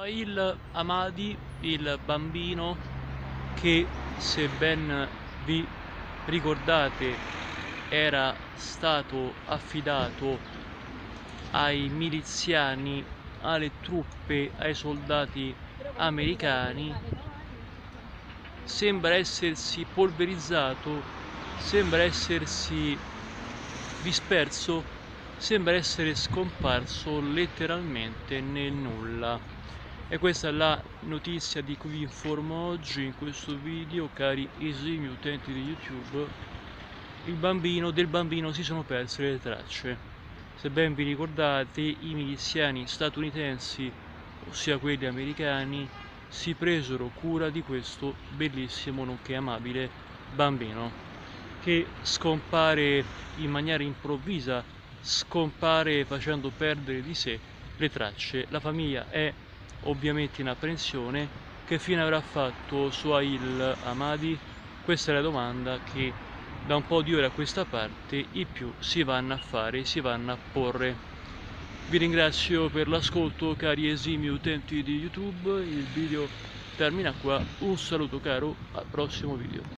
Ismail Hamadi, il bambino che, se ben vi ricordate, era stato affidato ai miliziani, alle truppe, ai soldati americani, sembra essersi polverizzato, sembra essersi disperso, sembra essere scomparso letteralmente nel nulla. E questa è la notizia di cui vi informo oggi in questo video, cari esimi utenti di YouTube. Del bambino si sono perse le tracce. Se ben vi ricordate, i miliziani statunitensi, ossia quelli americani, si presero cura di questo bellissimo nonché amabile bambino che scompare in maniera improvvisa, scompare facendo perdere di sé le tracce. La famiglia è ovviamente in apprensione. Che fine avrà fatto Suhail Hamadi? Questa è la domanda che da un po' di ore a questa parte i più si vanno a fare, si vanno a porre. Vi ringrazio per l'ascolto, cari esimi utenti di YouTube. Il video termina qua. Un saluto caro, al prossimo video.